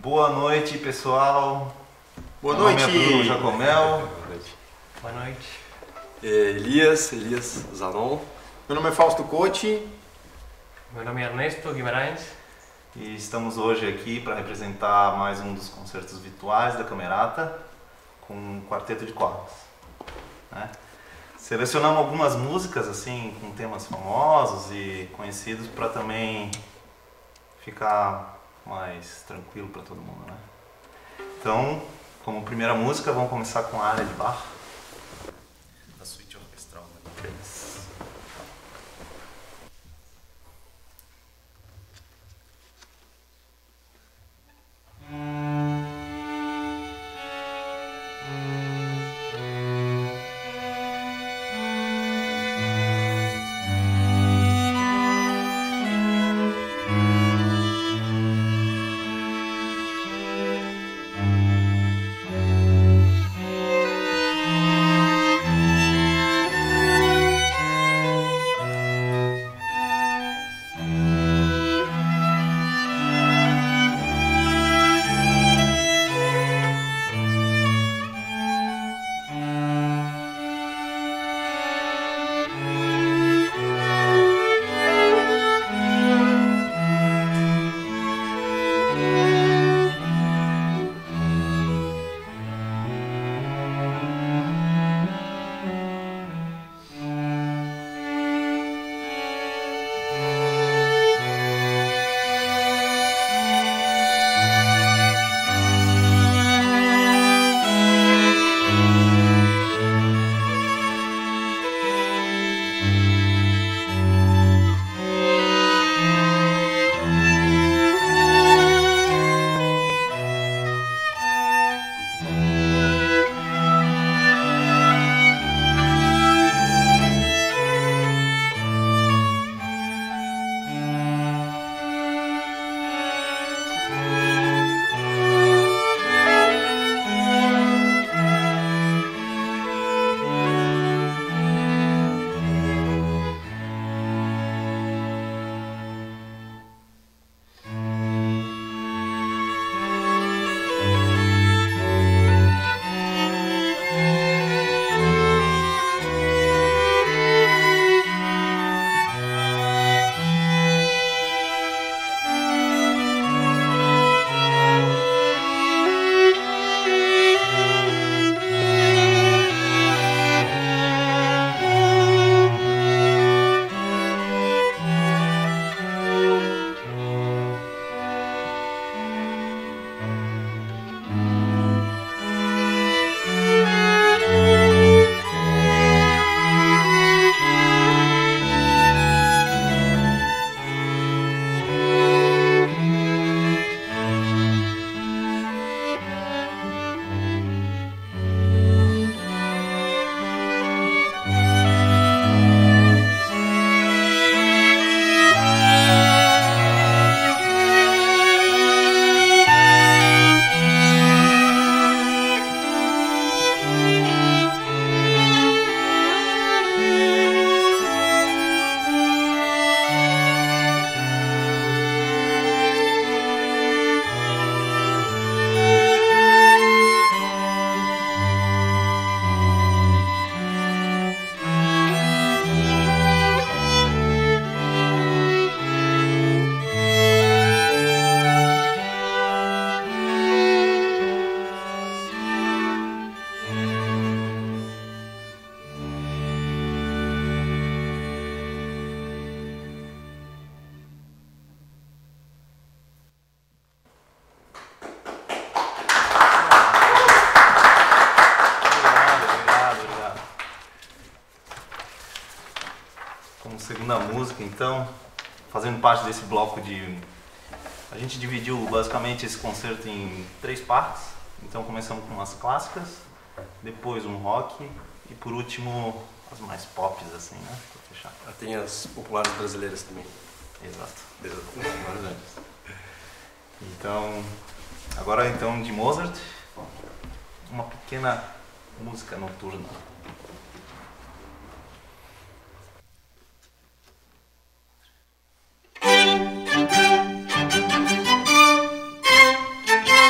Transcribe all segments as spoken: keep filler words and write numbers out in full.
Boa noite, pessoal. Boa Meu noite. nome é Bruno Jacomel. Boa noite. Boa noite. É, Elias, Elias Zanon. Meu nome é Fausto Cotti. Meu nome é Ernesto Guimarães. E estamos hoje aqui para representar mais um dos concertos virtuais da Camerata com um quarteto de cordas, né? Selecionamos algumas músicas assim com temas famosos e conhecidos para também ficar mais tranquilo para todo mundo, né? Então, como primeira música, vamos começar com a área de Bach, da suíte orquestral número três. Segunda música, então, fazendo parte desse bloco de... A gente dividiu basicamente esse concerto em três partes. Então começamos com umas clássicas, depois um rock e por último as mais pops, assim, né? Pra fechar. Tem as populares brasileiras também. Exato. Exato. Então, agora então de Mozart, uma pequena música noturna. Thank you.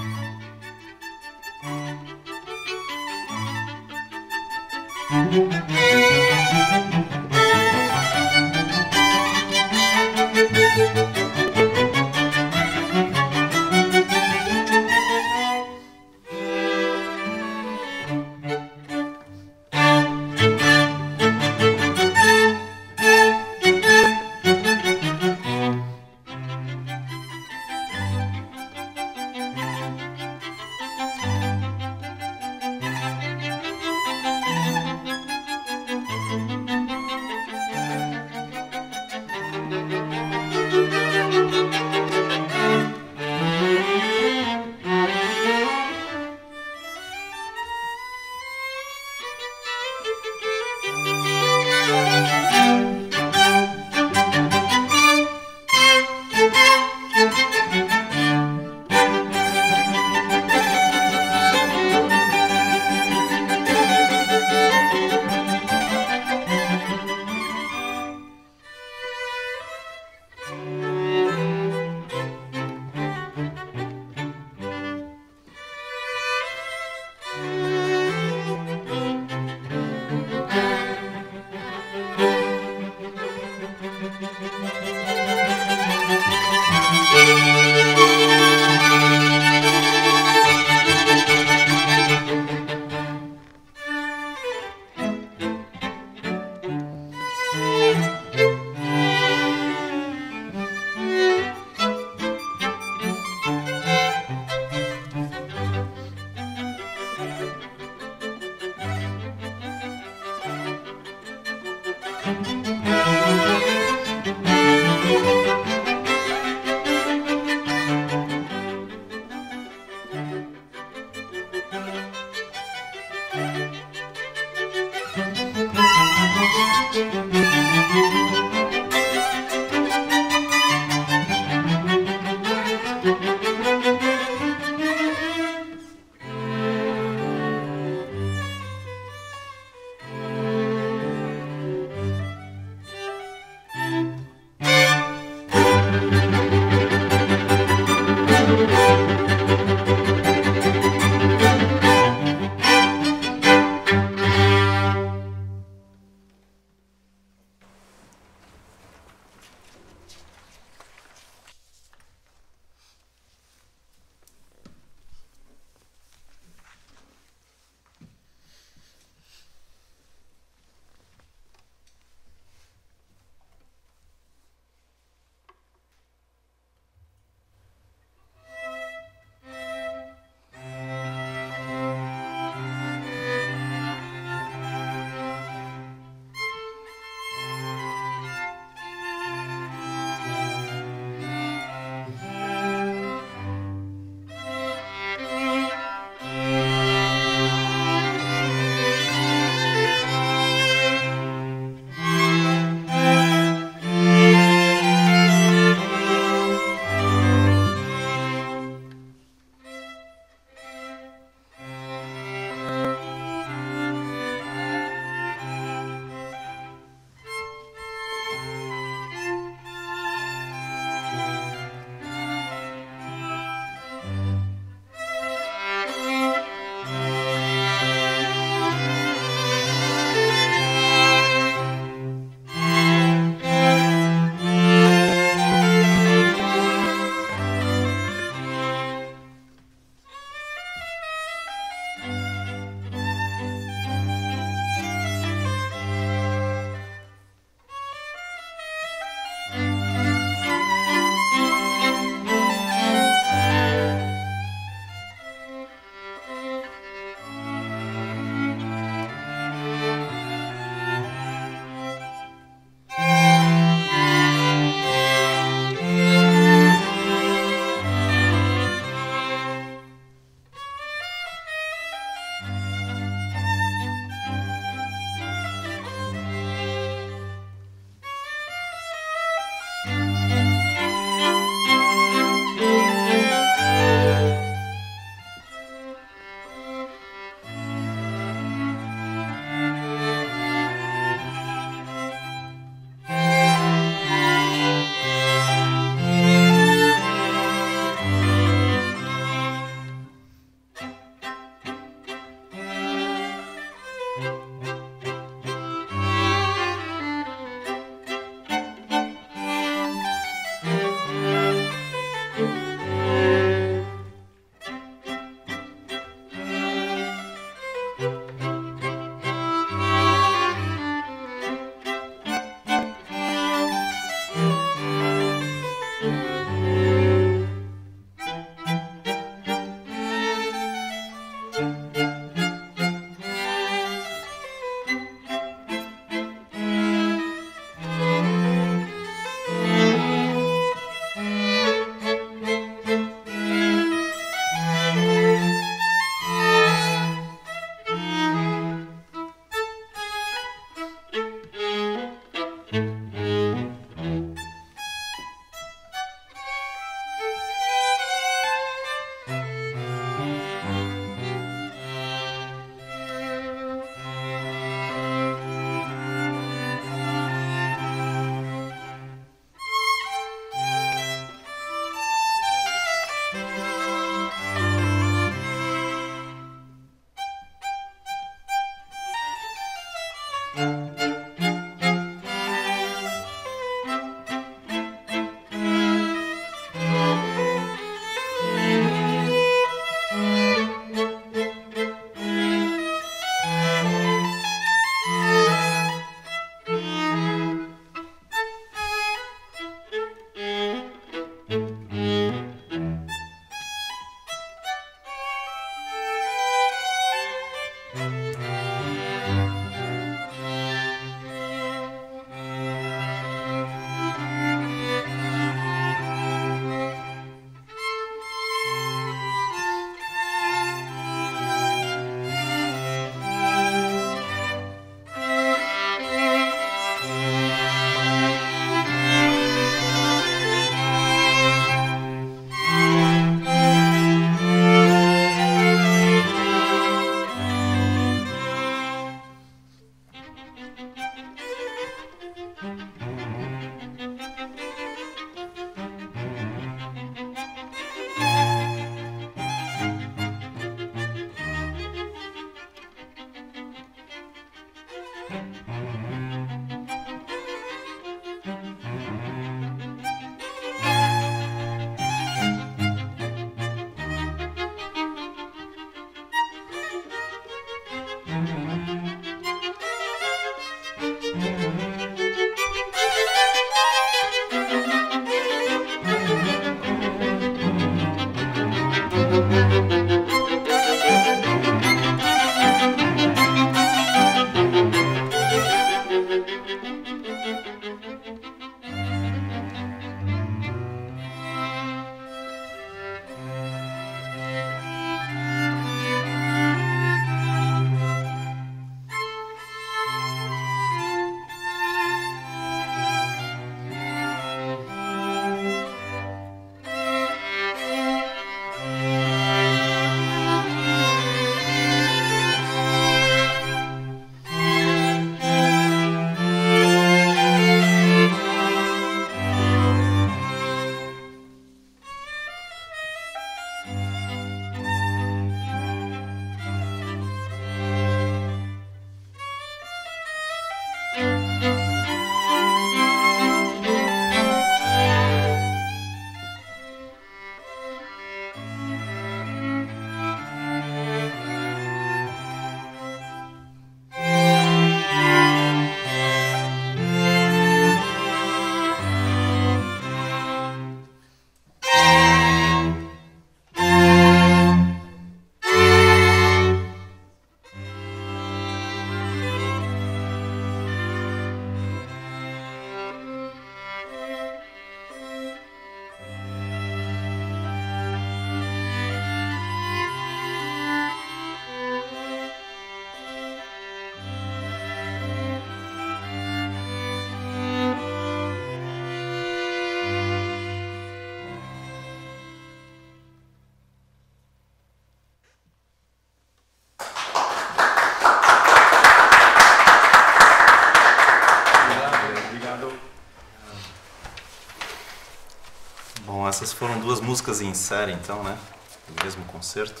Bom, essas foram duas músicas em série, então, né? Do mesmo concerto.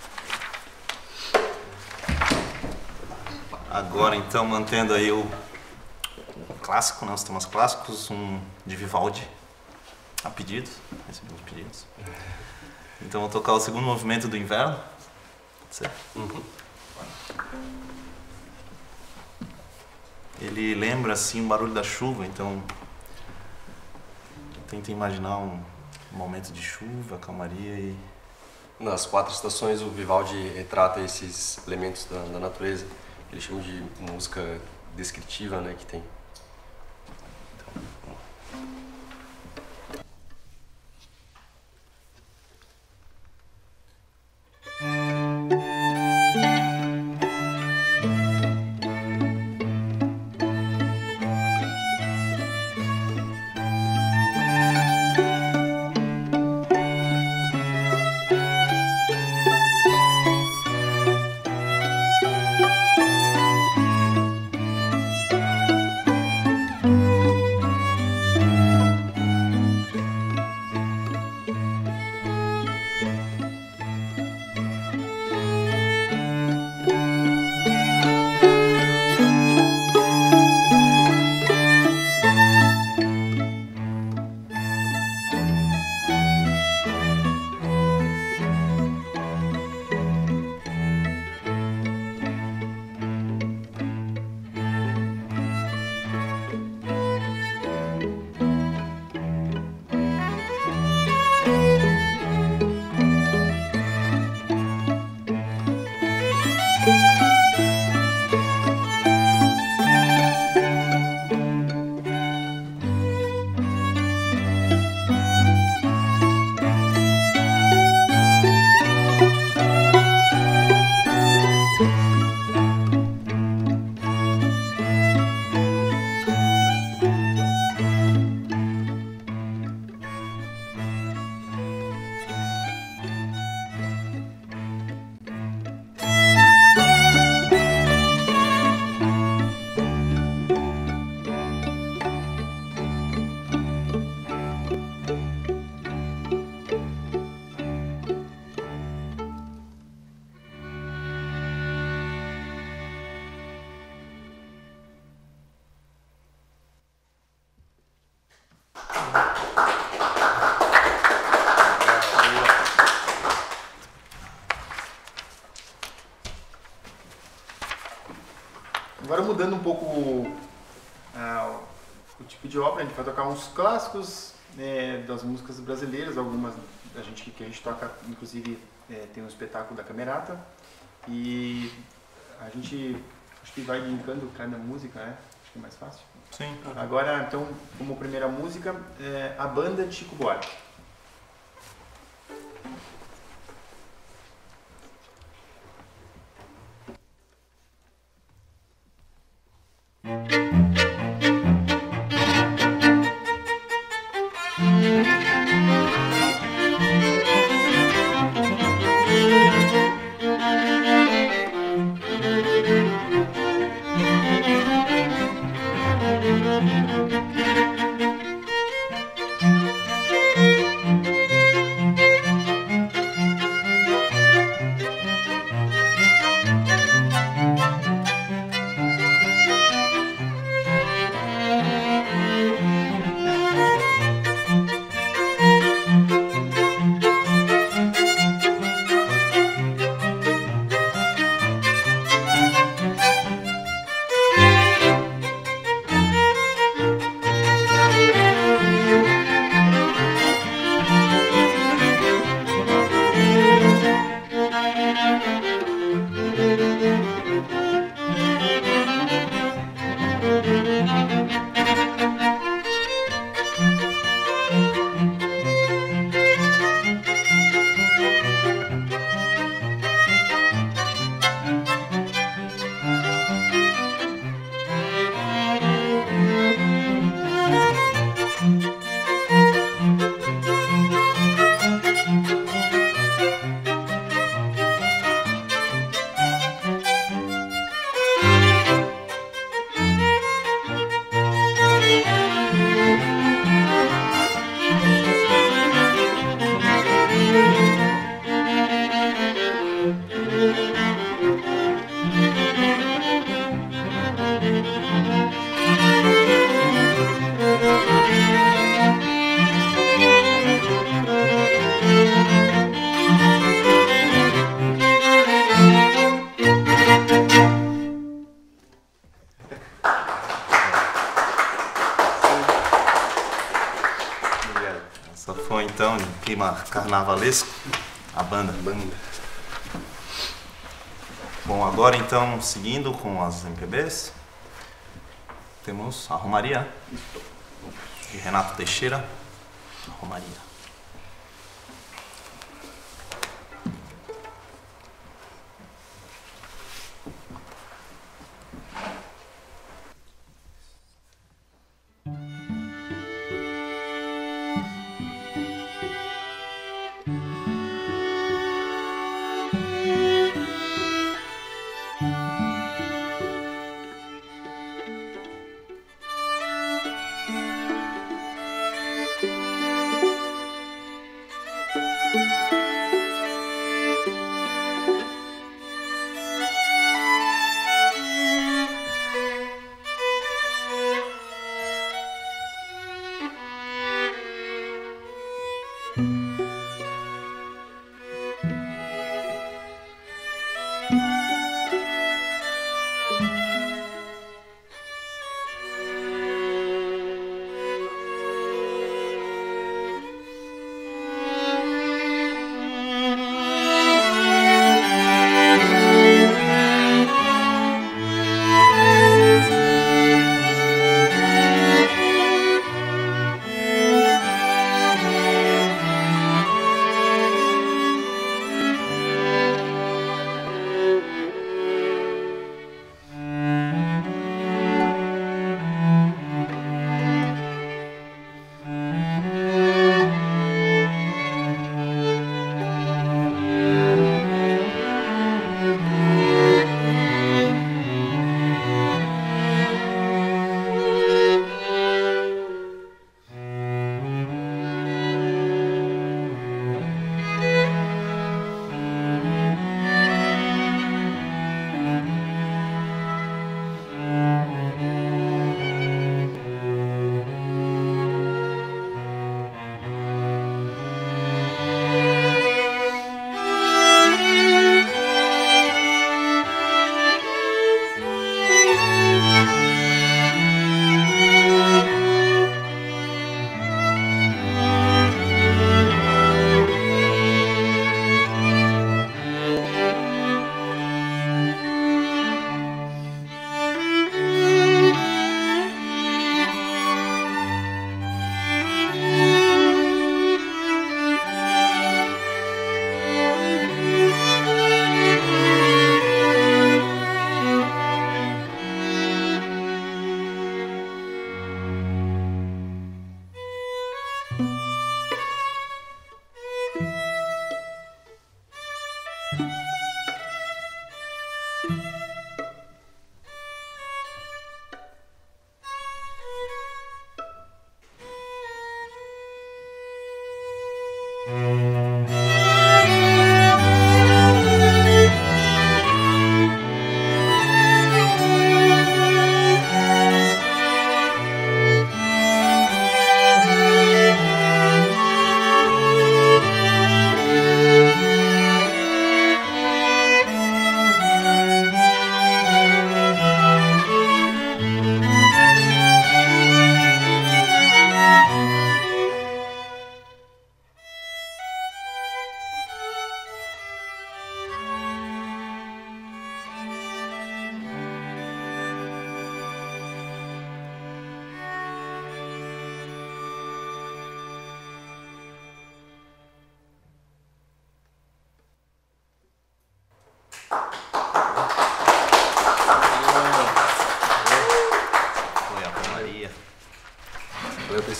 Agora, então, mantendo aí o, o clássico, né? Os temas clássicos, um de Vivaldi, a pedidos, recebemos pedidos. Então, vou tocar o segundo movimento do Inverno. Pode ser? Uhum. Ele lembra, assim, o barulho da chuva, então... Tenta imaginar um momento de chuva, calmaria e... Nas quatro estações, o Vivaldi retrata esses elementos da, da natureza. Ele chama de música descritiva, né, que tem. Então, Agora mudando um pouco uh, o, o tipo de ópera, a gente vai tocar uns clássicos é, das músicas brasileiras, algumas a gente, que a gente toca, inclusive é, tem um espetáculo da Camerata e a gente acho que vai linkando cada música, né? Acho que é mais fácil. Sim. Agora, então, como primeira música, é a banda de Chico Buarque. Essa foi então em clima carnavalesco, a banda. Banda. Bom, agora então, seguindo com as M P Bs, temos a Romaria, de Renato Teixeira, Romaria.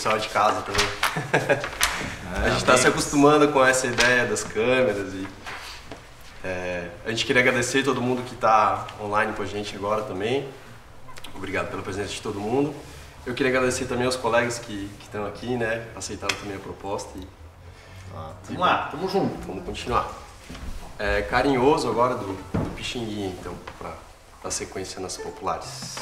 pessoal de casa também. É, a gente está se acostumando com essa ideia das câmeras e é, a gente queria agradecer todo mundo que está online com a gente agora também. Obrigado pela presença de todo mundo. Eu queria agradecer também aos colegas que estão aqui, né? Aceitaram também a proposta e Ah, Vamos lá, tamo junto. vamos continuar. É, carinhoso agora do, do Pixinguinha, então, para dar sequência nas populares.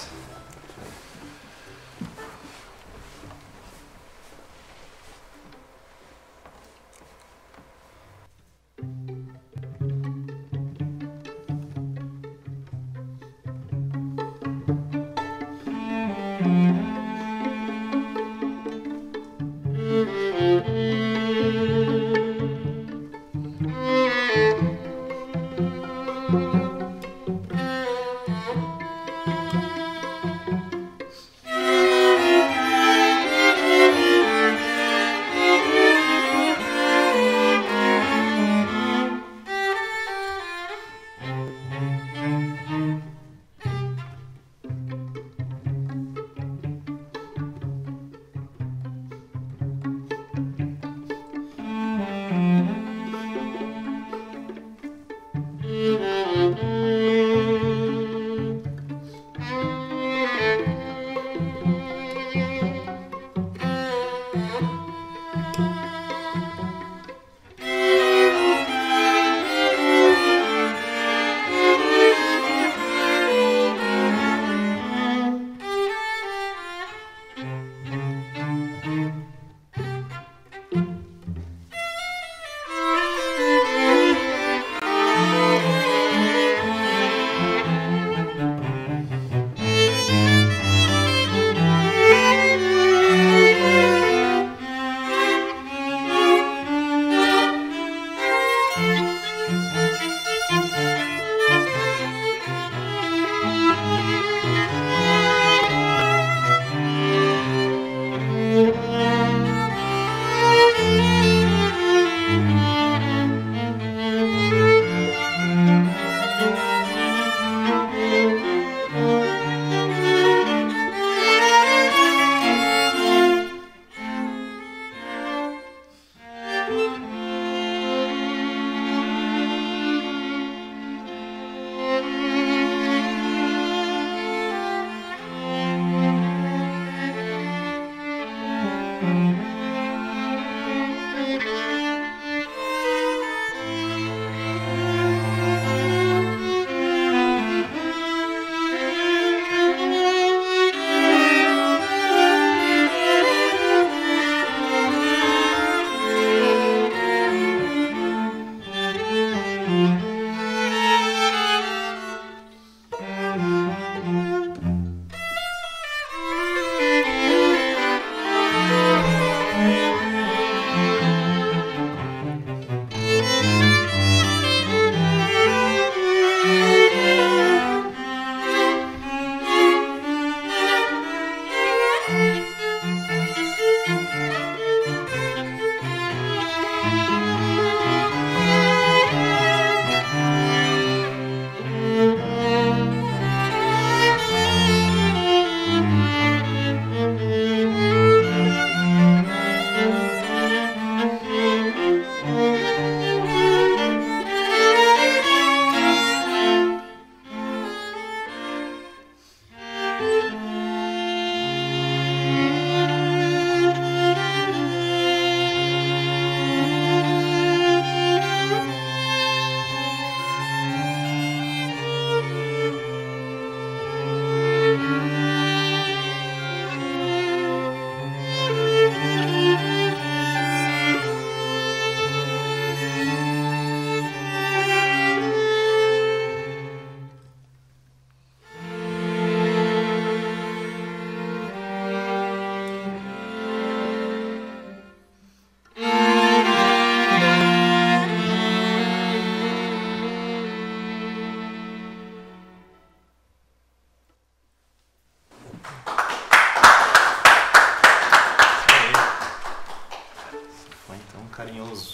carinhoso.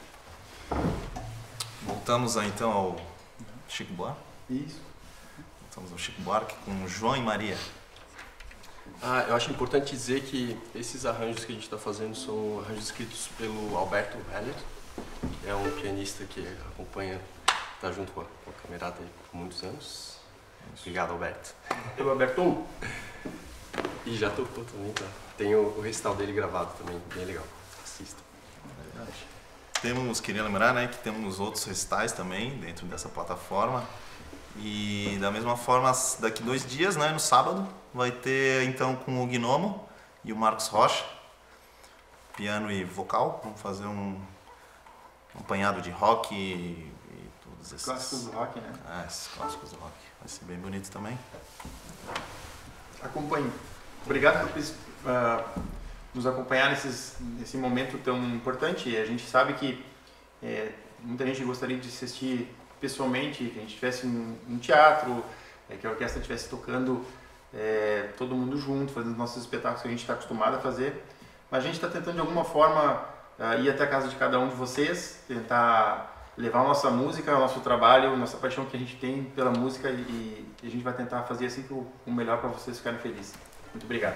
Voltamos então ao Chico Buarque. Isso. Estamos no Chico Buarque com João e Maria. Ah, eu acho importante dizer que esses arranjos que a gente está fazendo são arranjos escritos pelo Alberto Heller, que é um pianista que acompanha, está junto com a, com a Camerata por muitos anos. Obrigado, Alberto. Eu, Alberto. E já tocou também, tá? Tem o, o recital dele gravado também, bem legal. Assista. Verdade. Temos, queria lembrar, né, que temos outros recitais também dentro dessa plataforma. E da mesma forma, daqui dois dias, né, no sábado, vai ter então com o Gnomo e o Marcos Rocha, piano e vocal. Vamos fazer um, um apanhado de rock e, e todos esses Clássicos do rock, né? É, esses clássicos do rock. Vai ser bem bonito também. Acompanhe. Obrigado por uh, nos acompanhar nesses, nesse momento tão importante. A gente sabe que é, muita gente gostaria de assistir pessoalmente, que a gente estivesse num teatro, é, que a orquestra estivesse tocando é, todo mundo junto, fazendo nossos espetáculos que a gente está acostumado a fazer. Mas a gente está tentando de alguma forma uh, ir até a casa de cada um de vocês, tentar levar a nossa música, o nosso trabalho, a nossa paixão que a gente tem pela música e, e a gente vai tentar fazer assim o, o melhor para vocês ficarem felizes. Muito obrigado.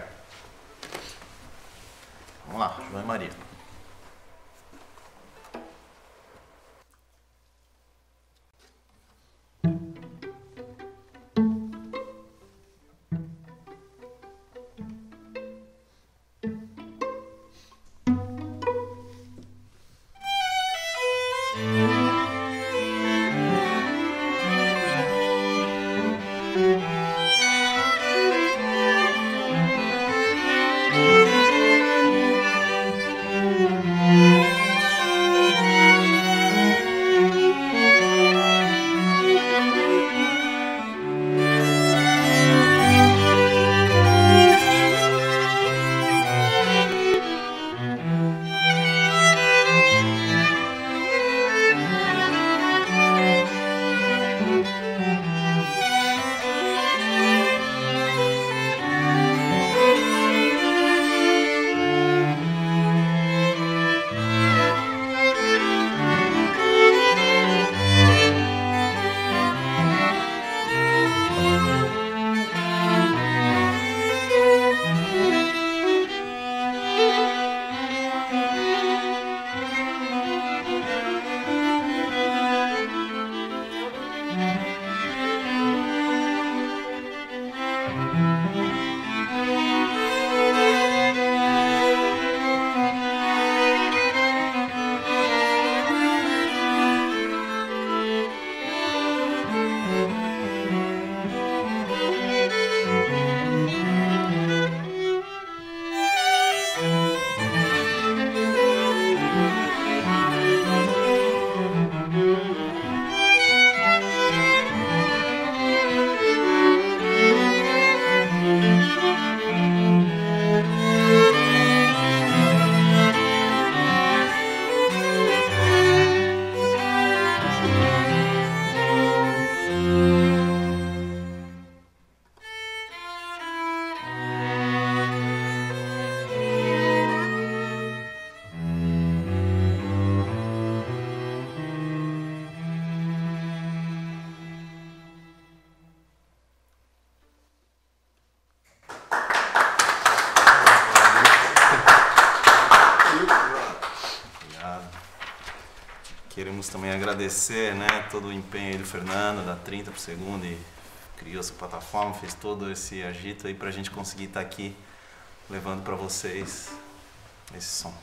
Vamos lá, João e Maria. Queremos também agradecer, né, todo o empenho aí do Fernando, da trinta por segundo, e criou essa plataforma, fez todo esse agito aí pra gente conseguir estar aqui levando pra vocês esse som.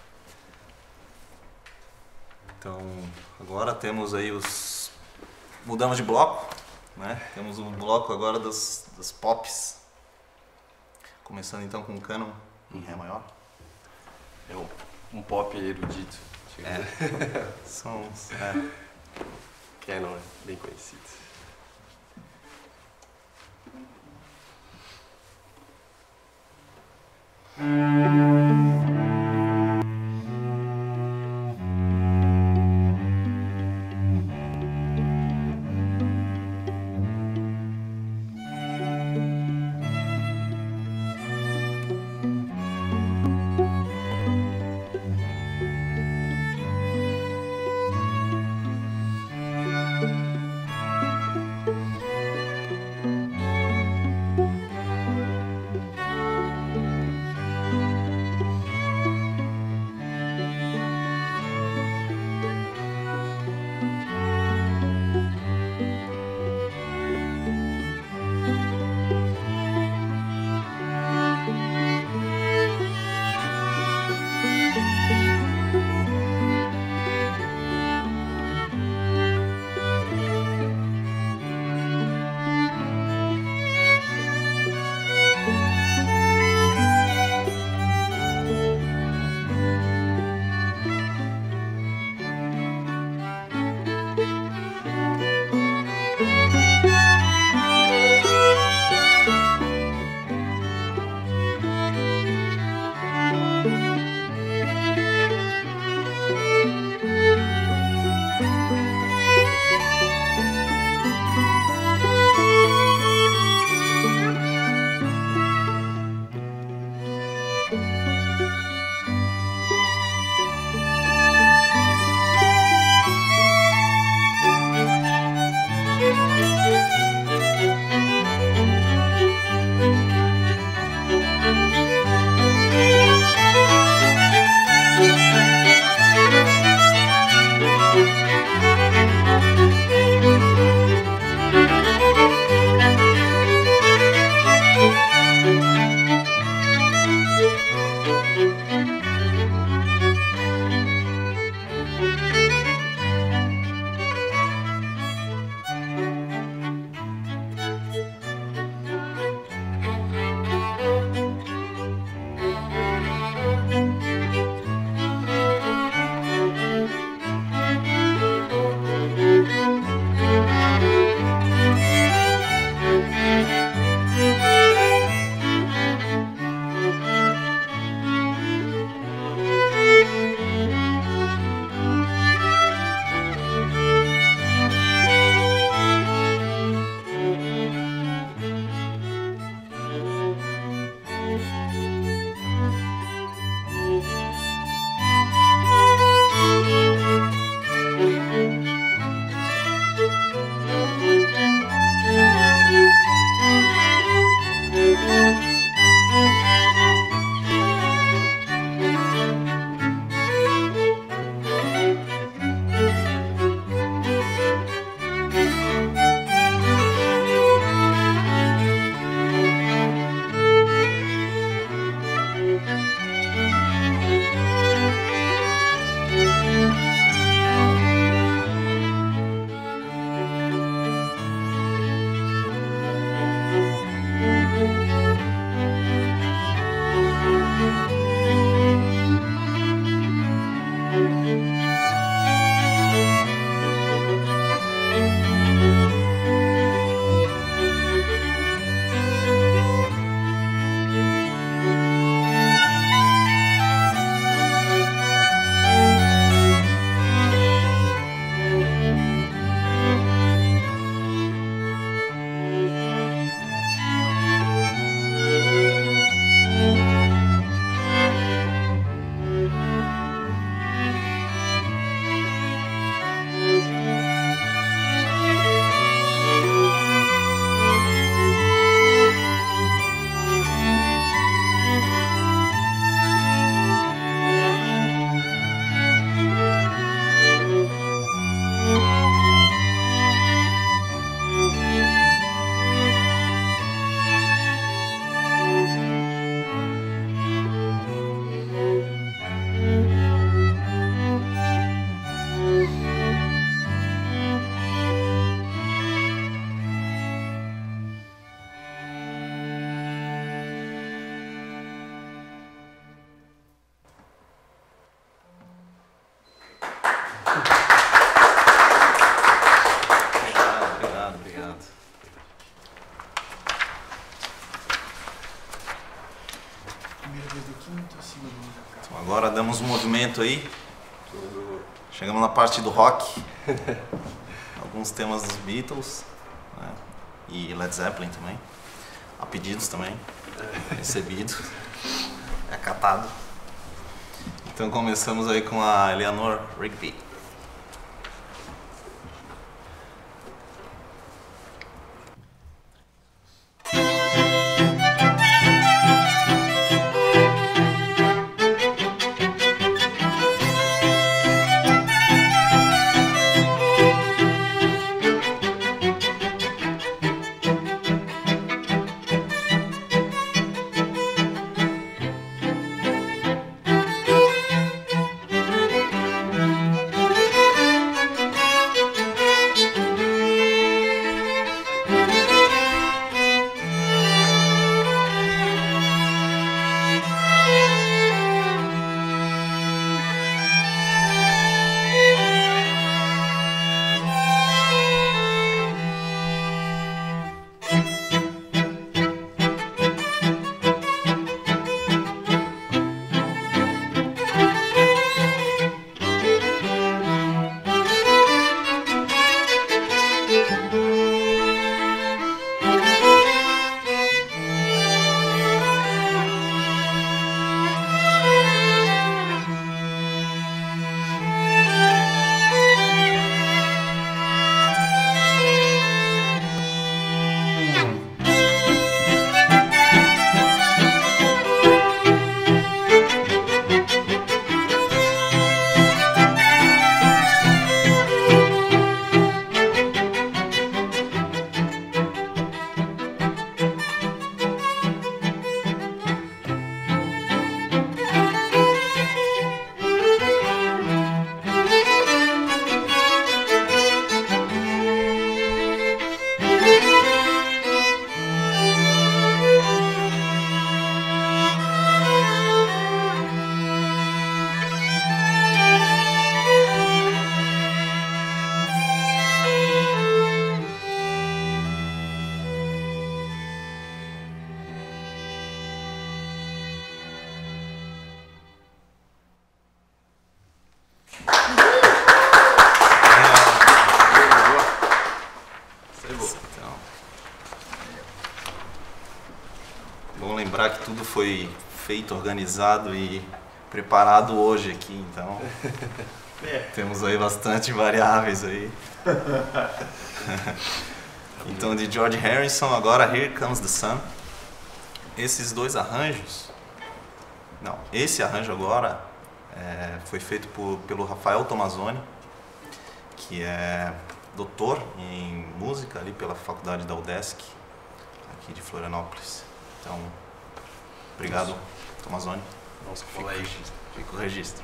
Então, agora temos aí os... mudamos de bloco, né? Temos um bloco agora dos, dos pops. Começando então com o Canon em Ré maior. É um, um pop erudito. É, sons, é. Canon é bem conhecido. Agora damos um movimento aí. Chegamos na parte do rock. Alguns temas dos Beatles, né? E Led Zeppelin também. Há pedidos também. Recebido. É acatado. Então começamos aí com a Eleanor Rigby. Thank foi feito, organizado e preparado hoje aqui, então É. temos aí bastante variáveis aí. Então, de George Harrison, agora Here Comes the Sun. Esses dois arranjos, não, esse arranjo agora é, foi feito por, pelo Rafael Tomazoni, que é doutor em música ali pela faculdade da UDESC, aqui de Florianópolis. Então, obrigado, Tomazoni. Nosso colega. Fica o registro.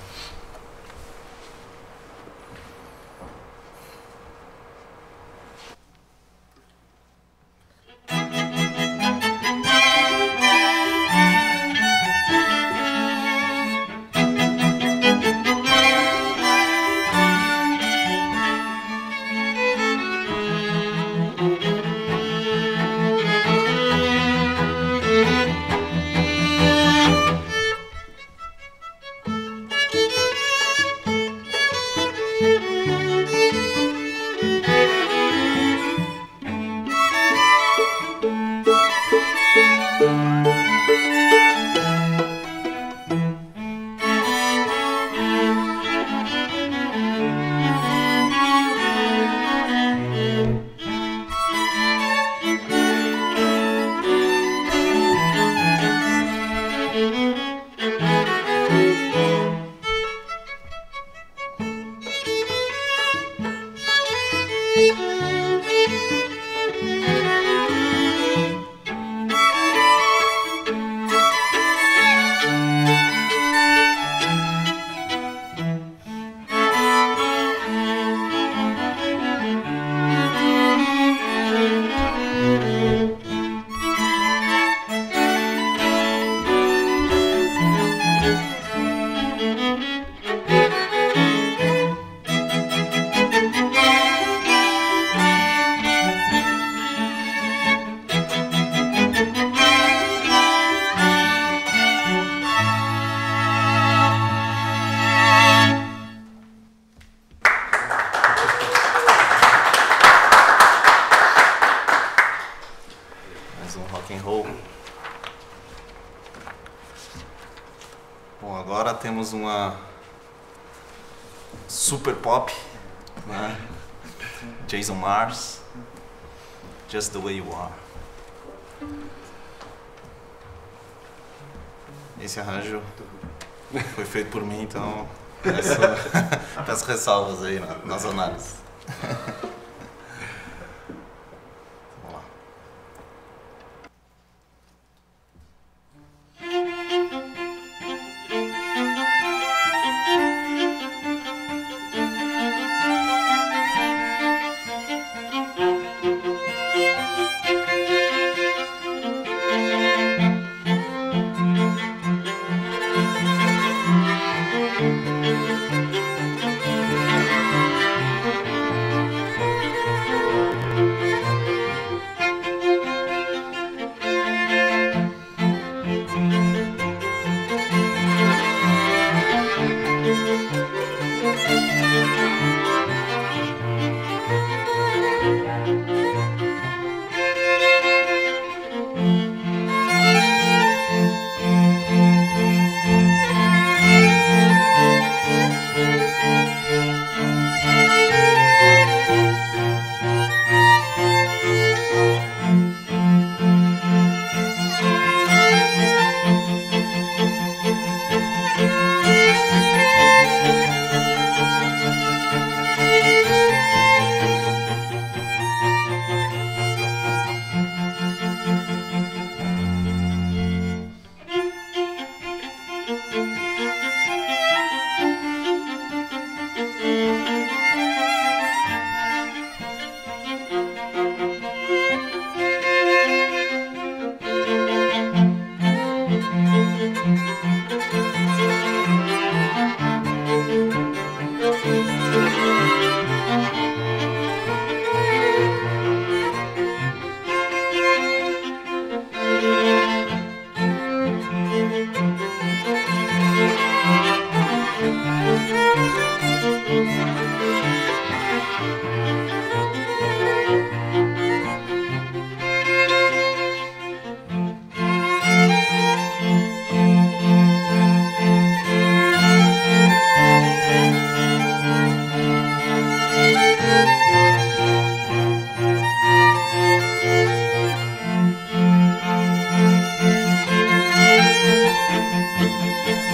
Bom, agora temos uma super pop, né? Jason Mars, Just the Way You Are. Esse arranjo foi feito por mim, então peço, peço ressalvas aí na, nas análises. Vamos lá.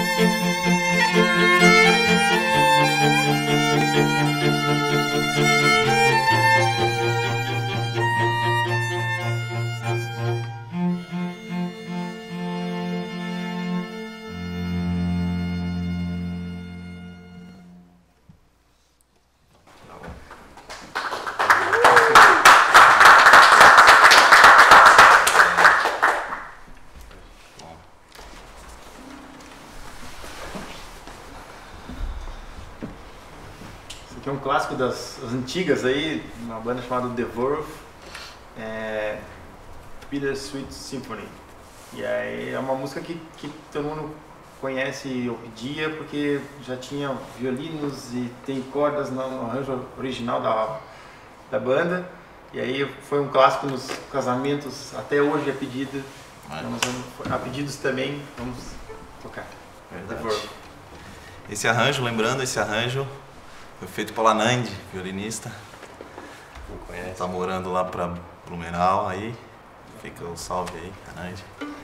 É um clássico das, das antigas aí, uma banda chamada The Verve, é, Bittersweet Symphony. E aí é uma música que, que todo mundo conhece e pedia porque já tinha violinos e tem cordas no arranjo original da, da banda. E aí foi um clássico nos casamentos, até hoje é pedido. Então nós vamos, a pedidos também, vamos tocar. Verdade. The Verve. Esse arranjo, lembrando, esse arranjo foi feito pela Nandi, violinista. Não conhece? Tá morando lá pra Blumenau, aí fica o salve aí, a Nandi.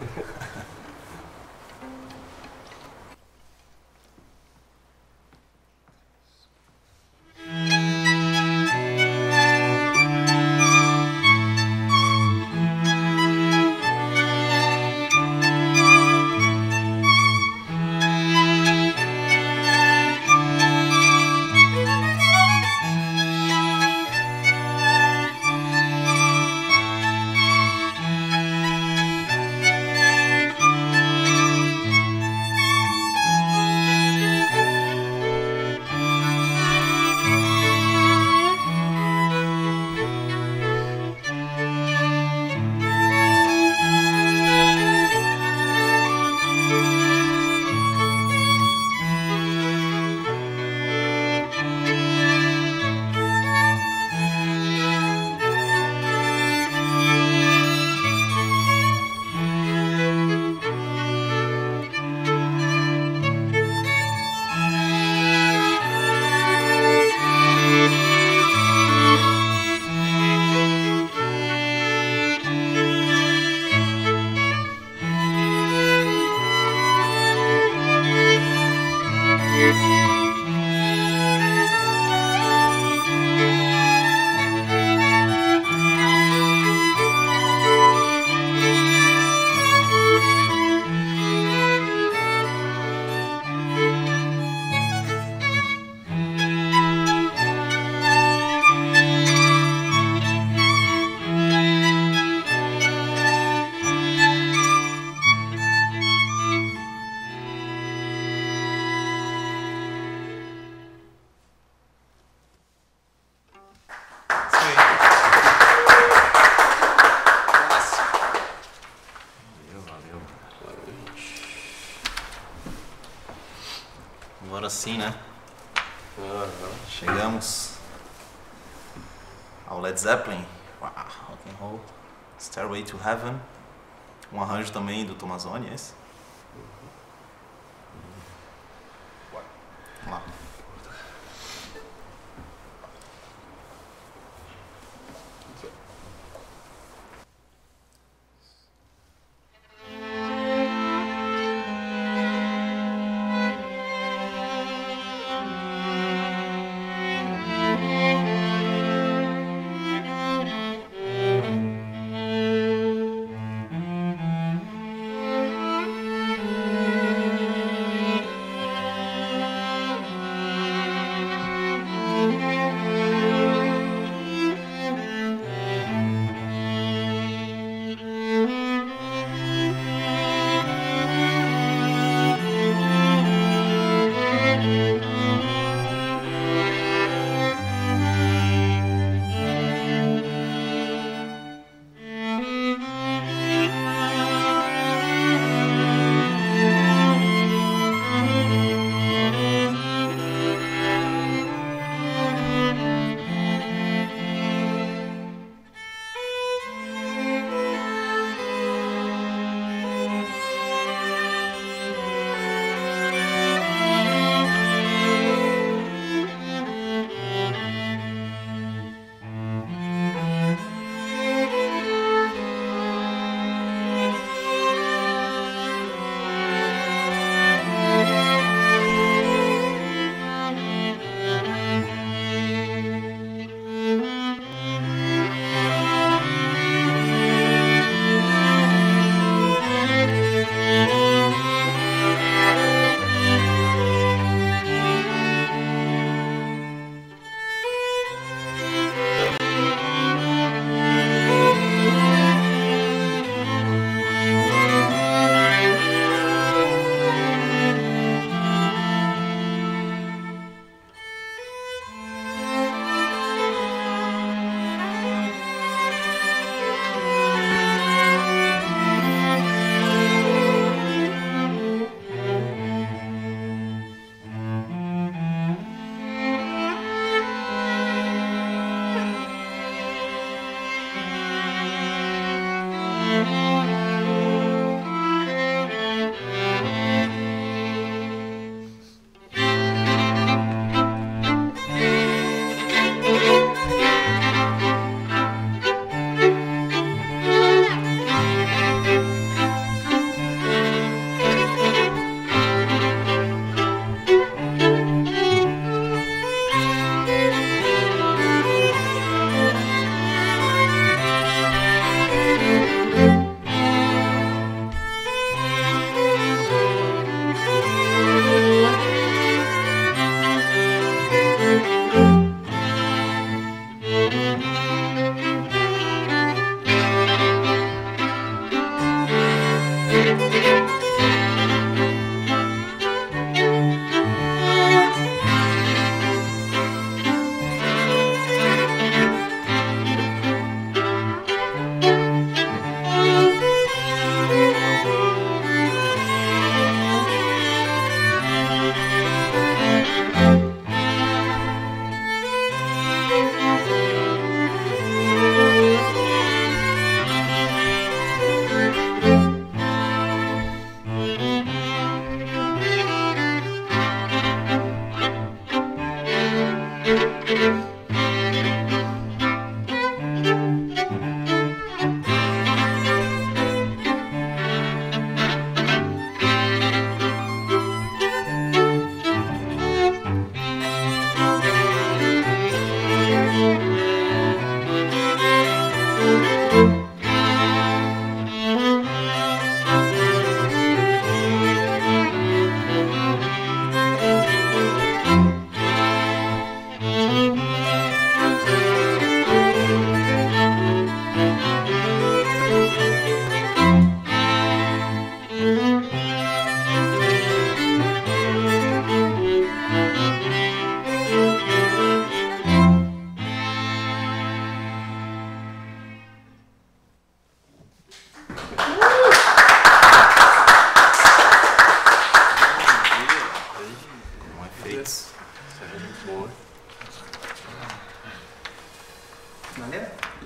Agora sim, né? Uhum. Chegamos ao Led Zeppelin, wow, rock and roll, Stairway to Heaven, um arranjo também do Tomazoni, esse? Vamos lá.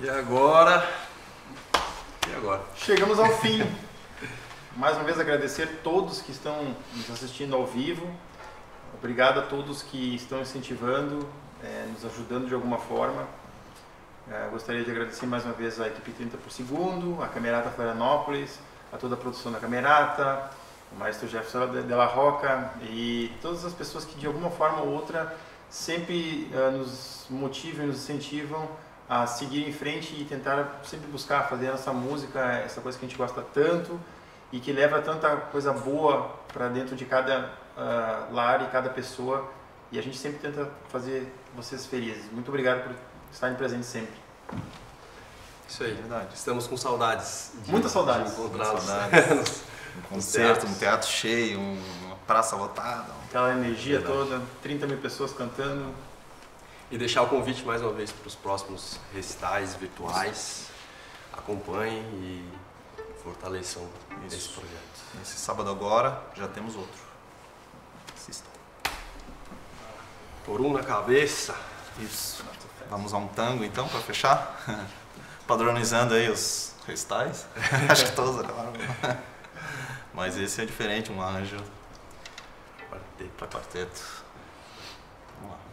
E agora? E agora? Chegamos ao fim. Mais uma vez agradecer todos que estão nos assistindo ao vivo. Obrigado a todos que estão incentivando, é, nos ajudando de alguma forma. É, gostaria de agradecer mais uma vez a equipe trinta por segundo, a Camerata Florianópolis, a toda a produção da Camerata, o maestro Jefferson Della Roca e todas as pessoas que de alguma forma ou outra sempre uh, nos motivam e nos incentivam a seguir em frente e tentar sempre buscar fazer essa música, essa coisa que a gente gosta tanto e que leva tanta coisa boa para dentro de cada uh, lar e cada pessoa, e a gente sempre tenta fazer vocês felizes. Muito obrigado por estarem presentes sempre. Isso aí, Verdade. Estamos com saudades. De, Muitas saudades. De encontrá-los. Saudades. Um concerto, um teatro cheio, uma praça lotada. Aquela energia Verdade. toda, trinta mil pessoas cantando. E deixar o convite mais uma vez para os próximos recitais virtuais. Acompanhem e fortaleçam Isso. esse projeto. Esse sábado agora já temos outro. Assistam. Por um na cabeça. Isso. Vamos a um tango então para fechar? Padronizando aí os recitais. Acho que todos acabaram. Mas esse é diferente, um arranjo para quarteto. Vamos lá.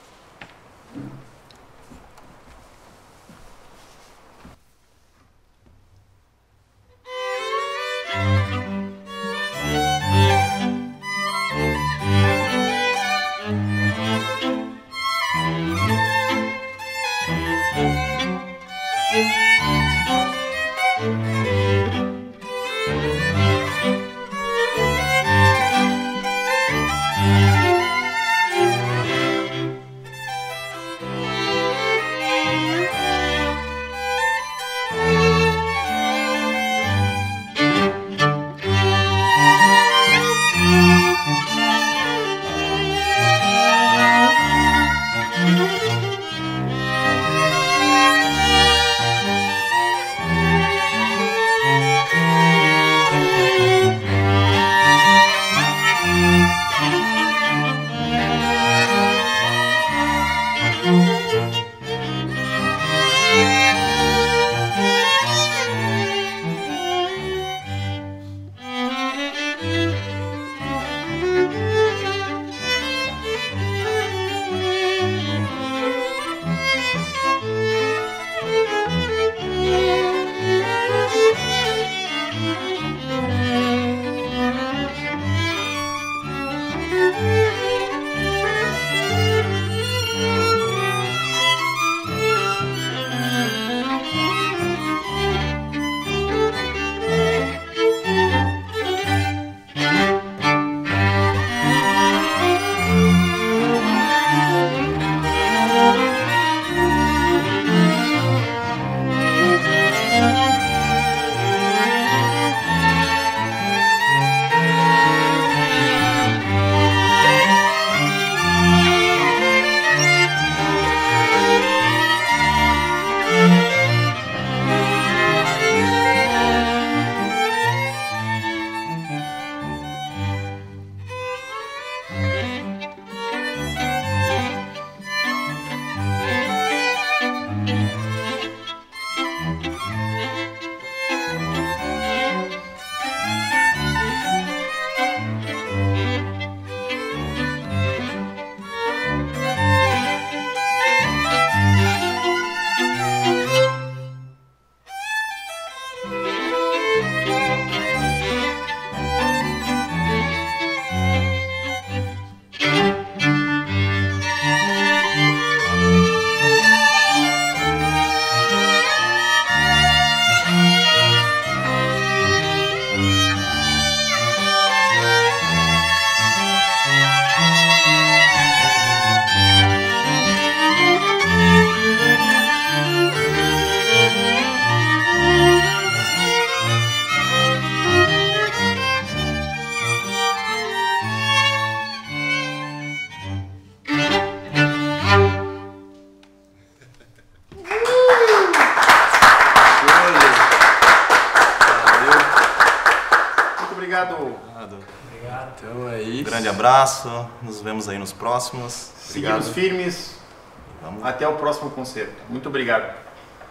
Então é isso. Um grande abraço, nos vemos aí nos próximos. Seguimos Obrigado. firmes. Vamos. Até o próximo concerto. Muito obrigado.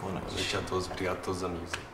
Boa noite a todos, obrigado a todos os amigos.